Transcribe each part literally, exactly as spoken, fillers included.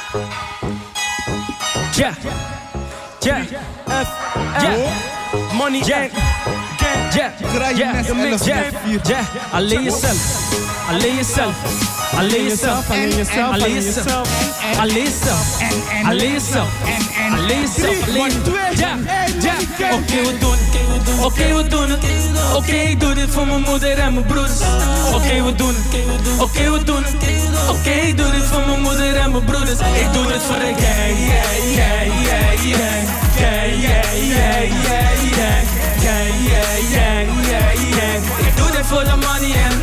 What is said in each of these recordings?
Yeah, yeah, F, yeah, money, gang, gang, yeah, yeah, de mix, yeah, yeah. Alleen jezelf, alleen jezelf, alleen jezelf, alleen jezelf, alleen jezelf, alleen jezelf, alleen jezelf, alleen jezelf, alleen jezelf, ja, ja. Oké, we doen het, oké, we doen het, oké, ik doe dit voor mijn moeder en mijn broers. Oké, we doen het, oké, we doen het, oké, ik doe dit voor mijn moeder en mijn broeders. Ik doe dit voor de gang, yeah, yeah, yeah, yeah, yeah, yeah, yeah, yeah, yeah, yeah, yeah, yeah, yeah. Ik doe dit voor de money en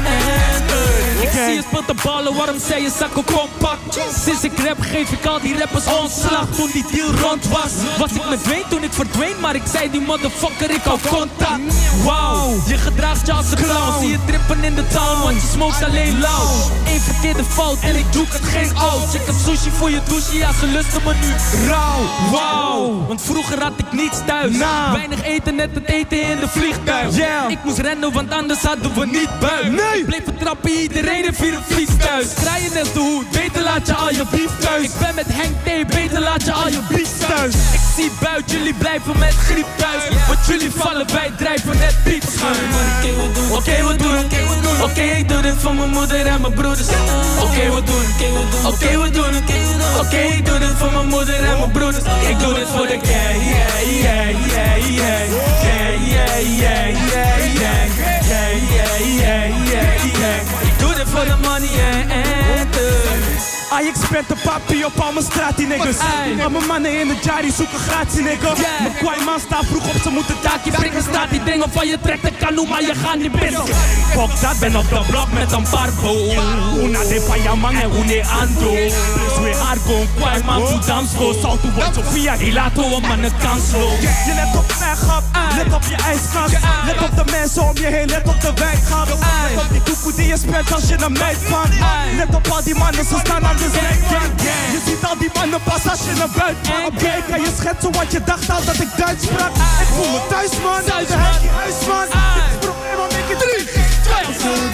ik zie je speelt de ballen, waarom zei je zakken compact? Sinds ik rap geef ik al die rappers ontslag. Toen die deal rond was, was ik met Wayne toen ik verdween. Maar ik zei die motherfucker, ik hou contact. Wow, je gedraagt je als een clown. Zie je trippen in de town, want je smokes alleen lauw. Eén verkeerde fout en ik doe het geen oud. Check het sushi voor je douche, ja ze lusten me nu rauw. Wow, want vroeger had ik niets thuis. Nah. Weinig eten, net het eten in de vliegtuig. Yeah. Ik moest rennen, want anders hadden we niet buik. Nee. Ik bleef vertrappen, iedereen heeft hier een vlies thuis. Kraaien net de hoed, beter laat je al je bief thuis. Ik ben met Henk T, beter laat je al je bief thuis. Ik zie buit, jullie blijven met griep thuis. Want jullie vallen, wij drijven net piepschuim. Oké, we doen het, oké, ik doe dit voor mijn moeder en mijn broeders. Oké, we doen het, oké, we doen het, oké, ik doe dit voor mijn moeder en mijn broeders. Ik doe dit voor de gang, yeah, yeah, yeah, yeah, yeah, yeah, yeah, yeah, yeah, yeah, yeah, yeah, yeah. Ik doe dit voor de money en Ajax spent de papi op al mijn straat, die niggas. Al mijn mannen in de jari zoeken gratis, nigga. Yeah. Mijn kwai man staat vroeg op, ze moeten taakje prikken. Staat die dingen van je trekt de kanoe, maar je gaat niet pissen. Fuck dat, ben op de blok met een barbo. Una de van jouw man en une ando. Plus weer argo, kwai man, zo damsko. Salto wordt Sofia, die laat we mannen kanslo. Je let op mijn grap, let op je ijskast. Let op de mensen om je heen, let op de wijkgrap. Let op die toepoe die je spent als je een meid van. Let op al die mannen, ze staan aan de zijkant. Je ziet al die mannen pas als je naar buiten gaat. Oké, okay, kan je schetsen wat je dacht al dat ik Duits sprak? Ik voel me thuis, man. Thuis, man. Huis, man. Dit is probleem om ik het drie, twee.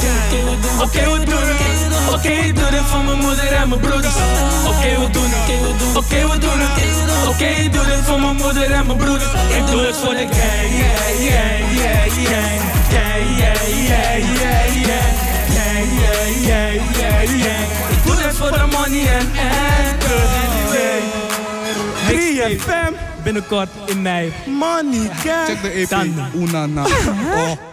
Oké, we doen het. Oké, ik doe dit voor mijn moeder en mijn broeders. Oké, we doen het. Oké, we doen het. Oké, ik doe dit voor mijn moeder en mijn broeders. Ik doe het voor de gang, yeah, yeah, yeah, yeah, yeah, yeah, yeah, yeah, yeah, yeah, yeah, yeah, yeah. Ik doe dit voor de money en anyway. drie F M Binnenkort in mei. Money, gang. Check de E P. Una na. Oh.